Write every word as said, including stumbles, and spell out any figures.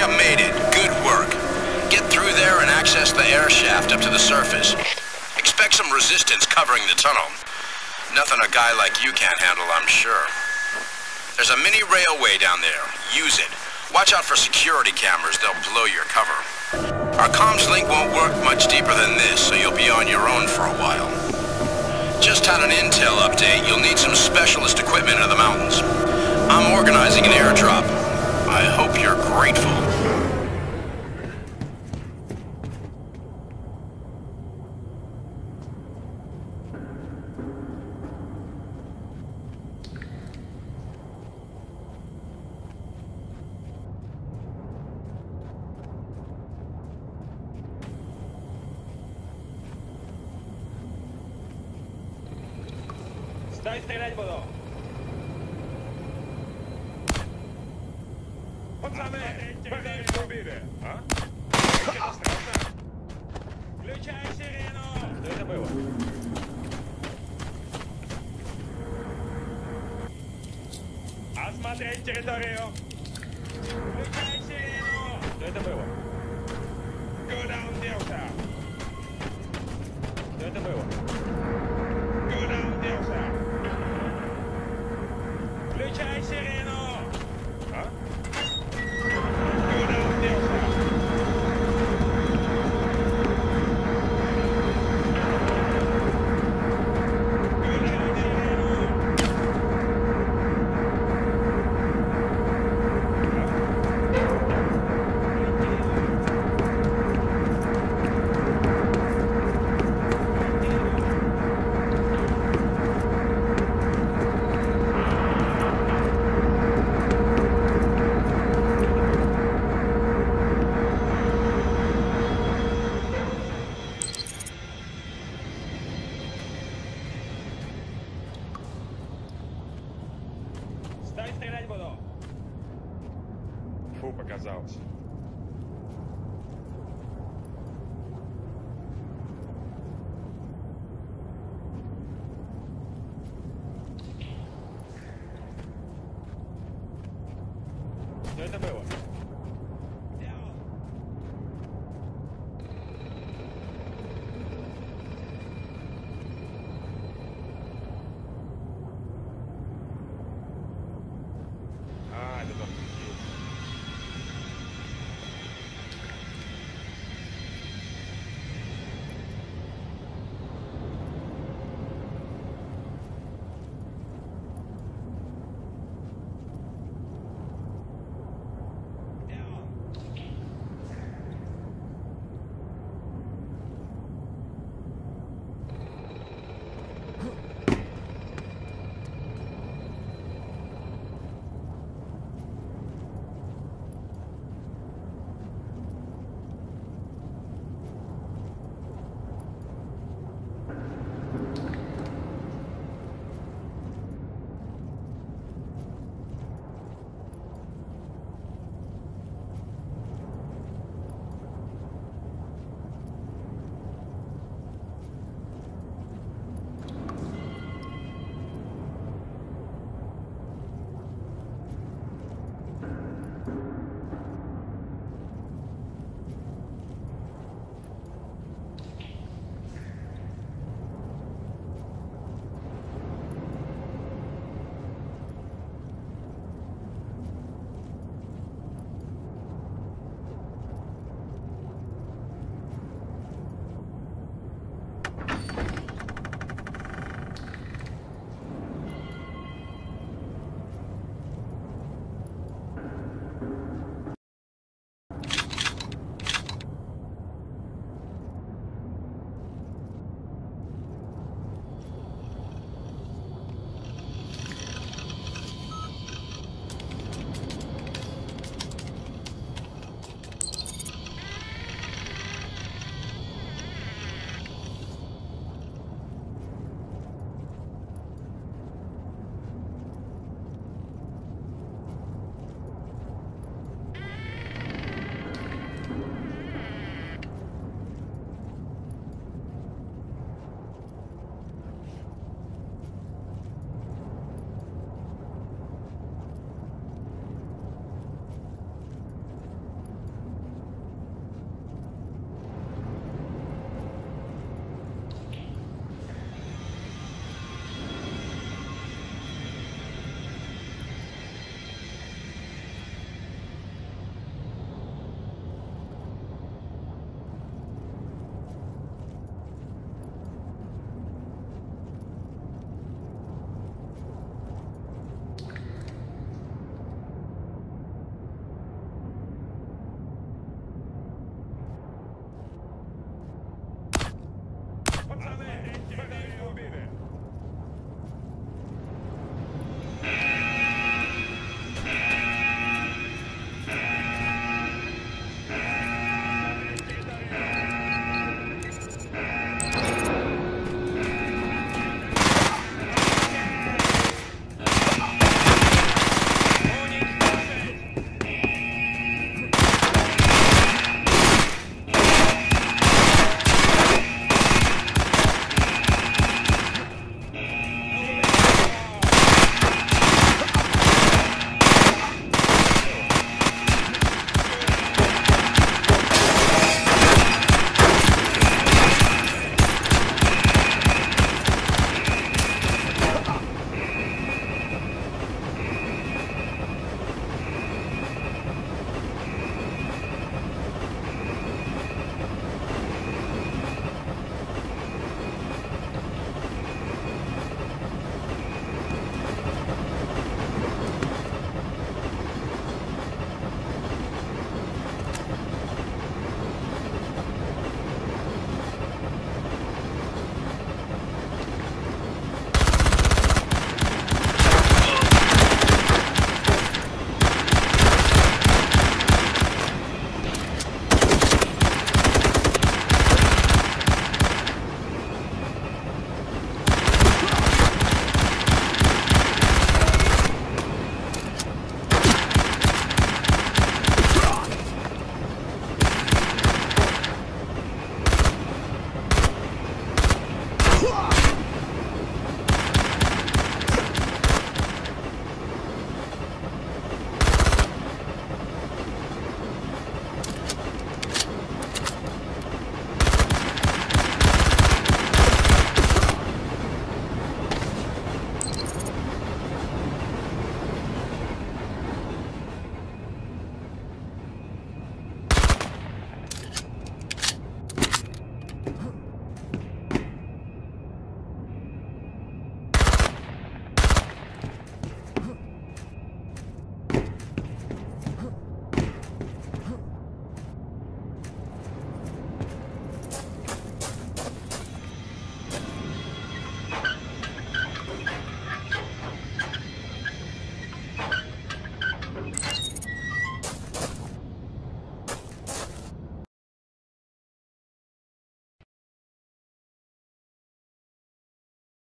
You made it. Good work. Get through there and access the air shaft up to the surface. Expect some resistance covering the tunnel. Nothing a guy like you can't handle, I'm sure. There's a mini railway down there. Use it. Watch out for security cameras. They'll blow your cover. Our comms link won't work much deeper than this, so you'll be on your own for a while. Just had an intel update. You'll need some specialist equipment in the mountains. I'm organizing an airdrop. I hope you're grateful. Стой, стрелять буду! Пацаны, погодите, убили, а? Включай сирену! Что это было? Осмотреть территорию! Включай сирену! Что это было? Куда он делся? Что это было? Куда он делся? Включай сирену! А? Куда он делся? Включай сирену! Стой, стрелять буду! Фу, показалось. Что это было?